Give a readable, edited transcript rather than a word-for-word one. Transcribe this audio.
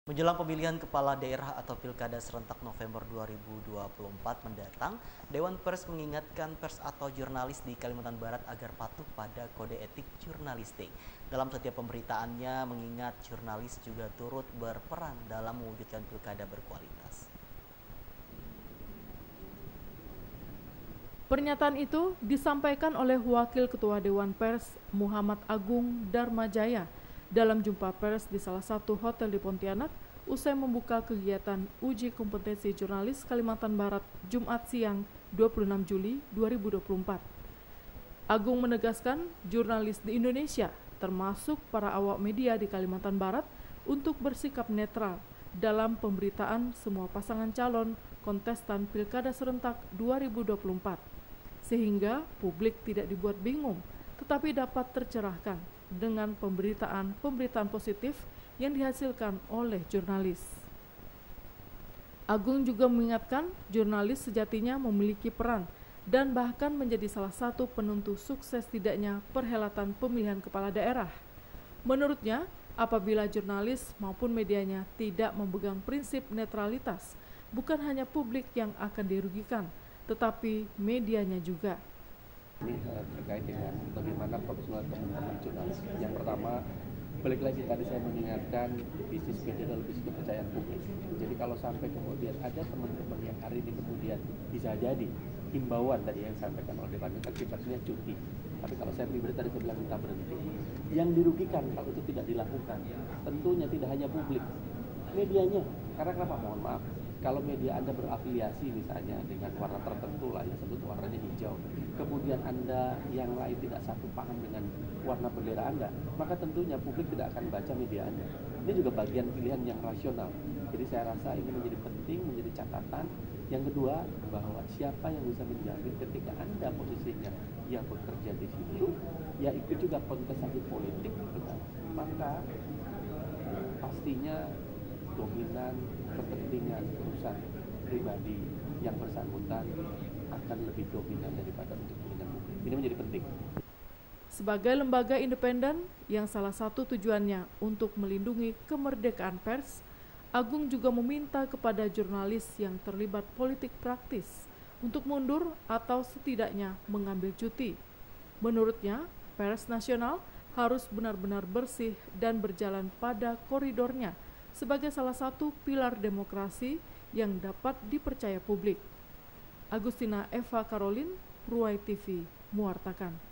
Menjelang pemilihan kepala daerah atau pilkada serentak November 2024 mendatang, Dewan Pers mengingatkan pers atau jurnalis di Kalimantan Barat agar patuh pada kode etik jurnalistik. Dalam setiap pemberitaannya, mengingat jurnalis juga turut berperan dalam mewujudkan pilkada berkualitas. Pernyataan itu disampaikan oleh Wakil Ketua Dewan Pers Muhammad Agung Darmajaya dalam jumpa pers di salah satu hotel di Pontianak usai membuka kegiatan uji kompetensi jurnalis Kalimantan Barat Jumat siang 26 Juli 2024. Agung menegaskan jurnalis di Indonesia termasuk para awak media di Kalimantan Barat untuk bersikap netral dalam pemberitaan semua pasangan calon kontestan Pilkada Serentak 2024 sehingga publik tidak dibuat bingung tetapi dapat tercerahkan dengan pemberitaan positif yang dihasilkan oleh jurnalis. Agung juga mengingatkan jurnalis sejatinya memiliki peran dan bahkan menjadi salah satu penentu sukses tidaknya perhelatan pemilihan kepala daerah. Menurutnya, apabila jurnalis maupun medianya tidak memegang prinsip netralitas, bukan hanya publik yang akan dirugikan, tetapi medianya juga. Ini terkait dengan bagaimana profesional teman-teman jurnalis. Yang pertama, balik lagi tadi saya mengingatkan bisnis media adalah bisnis kepercayaan publik. Jadi kalau sampai kemudian ada teman-teman yang hari ini kemudian bisa jadi himbauan tadi yang disampaikan oleh Dewan Pers sifatnya cuti. Tapi kalau saya pribadi tadi saya bilang minta berhenti. Yang dirugikan kalau itu tidak dilakukan, tentunya tidak hanya publik, medianya. Karena kenapa? Mohon maaf. Kalau media Anda berafiliasi misalnya dengan warna tertentu lah, yang sebut warnanya hijau, kemudian Anda yang lain tidak satu paham dengan warna bendera Anda, maka tentunya publik tidak akan baca media Anda. Ini juga bagian pilihan yang rasional. Jadi saya rasa ini menjadi penting, menjadi catatan. Yang kedua, bahwa siapa yang bisa menjamin ketika Anda posisinya yang bekerja di situ, ya ikut juga kontestasi politik, maka pastinya dominan kepentingan urusan pribadi yang bersangkutan akan lebih dominan daripada untuk kepentingan publik. Ini menjadi penting. Sebagai lembaga independen yang salah satu tujuannya untuk melindungi kemerdekaan pers, Agung juga meminta kepada jurnalis yang terlibat politik praktis untuk mundur atau setidaknya mengambil cuti. Menurutnya, pers nasional harus benar-benar bersih dan berjalan pada koridornya sebagai salah satu pilar demokrasi yang dapat dipercaya publik. Agustina Eva Karolin, Ruai TV, mewartakan.